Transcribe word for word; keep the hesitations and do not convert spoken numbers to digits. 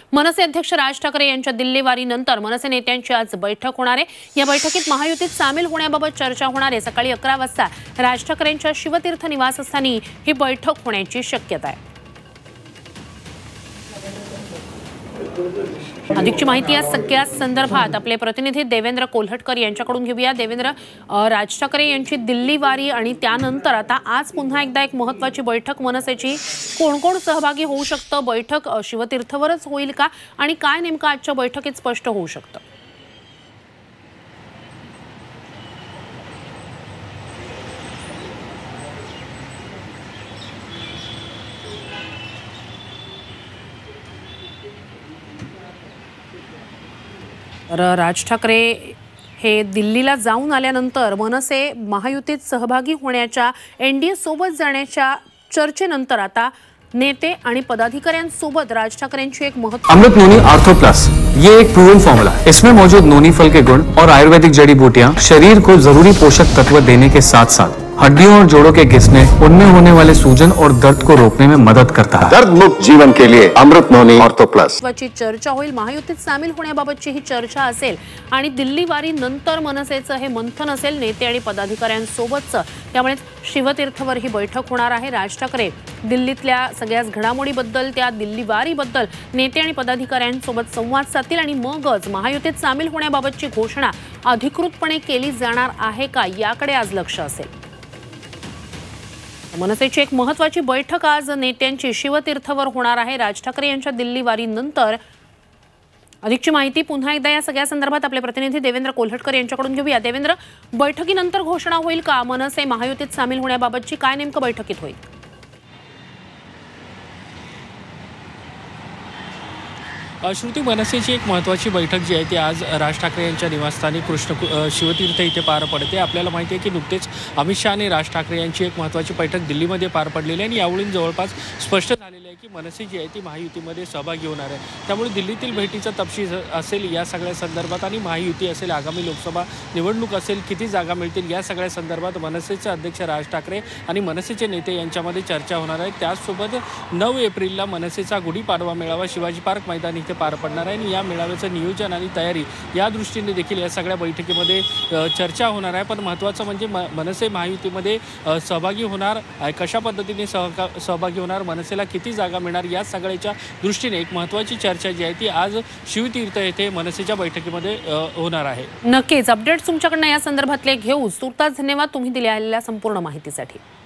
मनसे अध्यक्ष राज ठाकरे यांच्या दिल्ली वारीनंतर मनसे नेत्यांची आज बैठक होणार आहे। या बैठकीत महायुतीत सामील होण्याबाबत चर्चा होणार आहे। सकाळी अकरा वाजता राज ठाकरेंच्या शिवतीर्थ निवासस्थानी ही बैठक होण्याची शक्यता आहे। अधिकची माहिती या सगळ्या संदर्भात आपले प्रतिनिधी देवेंद्र कोल्हटकर यांच्याकडून घेऊया। देवेंद्र, राज ठाकरे यांची दिल्ली वारी आणि त्यानंतर आता आज पुन्हा एकदा एक महत्त्वाची बैठक मनसेची, कोण कोण सहभागी होऊ शकतं? बैठक शिवतीर्थवरच होईल का आणि काय नेमकं आजच्या बैठकीत स्पष्ट होऊ शकतं? राज ठाकरे हे दिल्लीला जाऊन आल्यानंतर मनसे महायुतीत सहभागी होण्याच्या एनडीए सोबत जाण्याच्या चर्चेनंतर आता नेते आणि पदाधिकाऱ्यांसोबत राज ठाकरेंची एक महत्व अमृत नोनी आर्थो प्लस, ये एक प्रूवन फॉर्मूला है। इसमें मौजूद नोनी फल के गुण और आयुर्वेदिक जड़ी बूटियां शरीर को जरूरी पोषक तत्व देने के साथ साथ हड्डियों और जोड़ों के घिसने, उनमें होने वाले सूजन और दर्द को रोकने में मदद करता है। दर्द मुक्त जीवन के लिए अमृत नोनी आर्थो प्लस। चर्चा होईल, महायुतीत सामील होण्याबाबतची ही चर्चा असेल आणि दिल्ली वारी नंतर मनसेचं हे मंथन असेल नेते आणि पदाधिकाऱ्यांसोबतचं। त्यामुळे शिवतीर्थवर ही बैठक होणार आहे। राज ठाकरे दिल्लीतल्या सगळ्याच घडामोडीबद्दल, त्या दिल्ली वारीबद्दल नेते आणि पदाधिकाऱ्यांसोबत संवाद साधतील आणि मगच महायुतीत सामील होण्याबाबतची घोषणा अधिकृतपणे केली जाणार आहे का, याकडे आज लक्ष असेल। मनसेची एक महत्त्वाची बैठक आज नेत्यांची शिवतीर्थवर होणार आहे राज ठाकरे यांच्या दिल्ली वारीनंतर। अधिकची माहिती पुन्हा एकदा या सगळ्या संदर्भात आपले प्रतिनिधी देवेंद्र कोल्हटकर यांच्याकडून घेऊया। देवेंद्र, बैठकीनंतर घोषणा होईल का मनसे महायुतीत सामील होण्याबाबतची? काय नेमकं बैठकीत होईल? श्रुती, मनसेची एक महत्त्वाची बैठक जी आहे ती आज राज ठाकरे यांच्या निवासस्थानी कृष्ण शिवतीर्थ इथे पार पडते। आपल्याला माहिती आहे की नुकतेच अमित शहा आणि राज ठाकरे यांची एक महत्त्वाची बैठक दिल्लीमध्ये पार पडलेली आहे आणि यावरून जवळपास स्पष्ट झालेलं आहे की मनसे जी आहे ती महायुतीमध्ये सहभागी होणार आहे। त्यामुळे दिल्लीतील भेटीचा तपशील असेल या सगळ्या संदर्भात आणि महायुती असेल, आगामी लोकसभा निवडणूक असेल, किती जागा मिळतील या सगळ्या संदर्भात मनसेचे अध्यक्ष राज ठाकरे आणि मनसेचे नेते यांच्यामध्ये चर्चा होणार आहे। त्याचसोबत नऊ एप्रिलला मनसेचा गुढीपाडवा मेळावा शिवाजी पार्क मैदानी इथे पार पडणार आहे आणि या मेळाव्याचं नियोजन आणि तयारी या दृष्टीने देखील या सगळ्या बैठकीमध्ये चर्चा होणार आहे। पण महत्त्वाचं म्हणजे म मनसे महायुतीमध्ये सहभागी होणार, कशा पद्धतीने सहका सहभागी होणार, मनसेला किती जागा मिळणार, या सगळ्याच्या दृष्टीने एक महत्त्वाची चर्चा जी आहे ती आज शिवतीर्थ येथे मनसेच्या बैठकीमध्ये होणार आहे। नक्कीच अपडेट्स तुमच्याकडनं या संदर्भातले घेऊ। तुर्तास धन्यवाद तुम्ही दिलेल्या संपूर्ण माहितीसाठी।